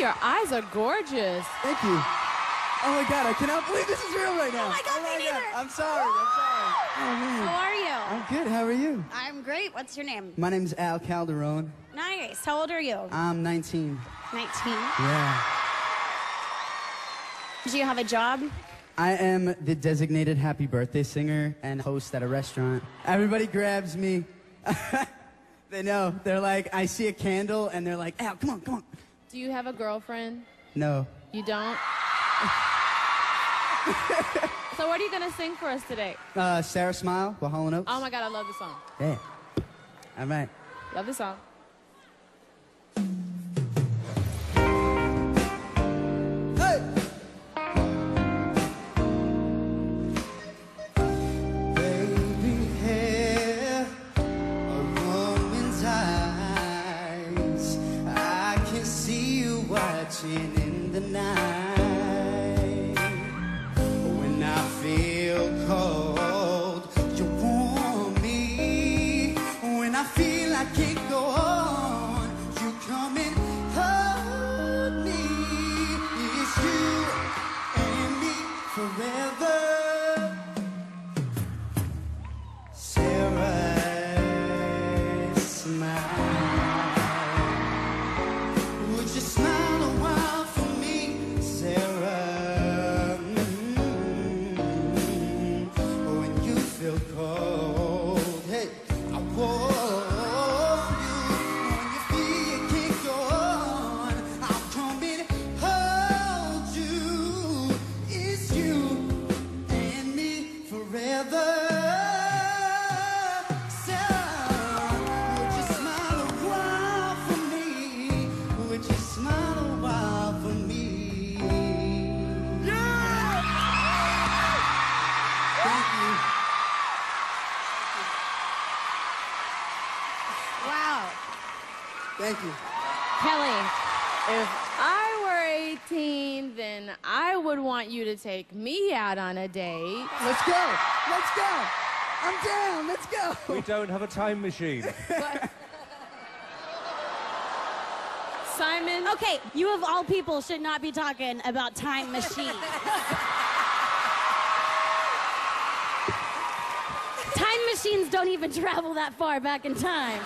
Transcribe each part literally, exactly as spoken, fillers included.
your eyes are gorgeous. Thank you. Oh my God, I cannot believe this is real right now. Oh my God, oh my me God. neither. I'm sorry, I'm sorry. Oh man. How are you? I'm good, how are you? I'm great. What's your name? My name's Al Calderon. Nice. How old are you? I'm nineteen. nineteen. Yeah. Do you have a job? I am the designated happy birthday singer and host at a restaurant. Everybody grabs me. They know. They're like, I see a candle and they're like, Al, come on, come on. Do you have a girlfriend? No. You don't? So what are you gonna sing for us today? Uh, Sarah Smile by Hall and Oates. Oh my God, I love the song. Yeah. All right. Love the song. Hey! Baby hair, a woman's eyes. I can see you watching in the night. When I feel cold, you warm me. When I feel I can't go on, you come and hold me. It's you and me forever. Sarah, smile. Would you smile a while for me, Sarah? Mm-hmm. When you feel cold, hey, I warm you. When you feel you can't go on, I'll come and hold you. It's you and me forever. Sarah, would you smile a while for me? Would you smile a while for me? Yeah! Thank you. Wow. Thank you. Kelly, if I were eighteen, then I would want you to take me out on a date. Let's go. Let's go. I'm down. Let's go. We don't have a time machine. But... Simon, Okay, you of all people should not be talking about time machine. Time machines don't even travel that far back in time.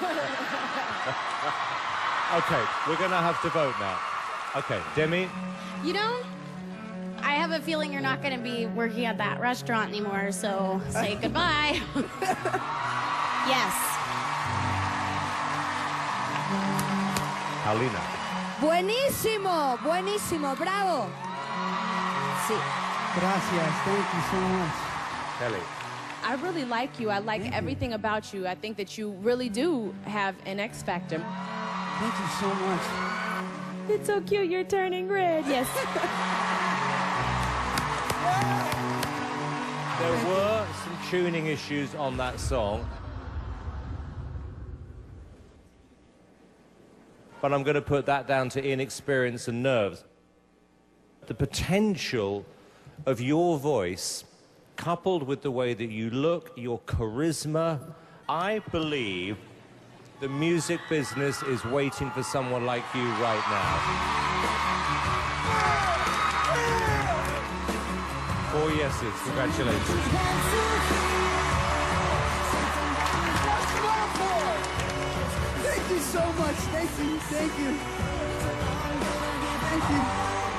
Okay, we're gonna have to vote now. Okay, Demi, You know, I have a feeling you're not going to be working at that restaurant anymore, so say goodbye. Yes. Paulina. Buenísimo, buenísimo, bravo. Sí. Gracias. Thank you so much. Kelly. I really like you. I like Thank you. everything about you. I think that you really do have an X factor. Thank you so much. It's so cute. You're turning red. Yes. There were some tuning issues on that song. But I'm going to put that down to inexperience and nerves. The potential of your voice, coupled with the way that you look, your charisma, I believe the music business is waiting for someone like you right now. Four yeses, congratulations. Thank you so much. Thank you. Thank you. Thank you.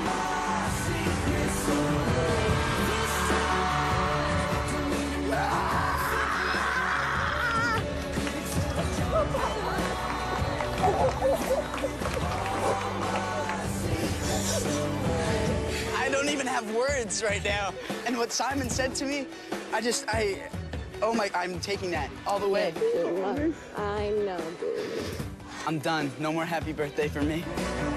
I don't even have words right now. And what Simon said to me, I just, I, oh my, I'm taking that all the way. I know, dude. I'm done. No more happy birthday for me.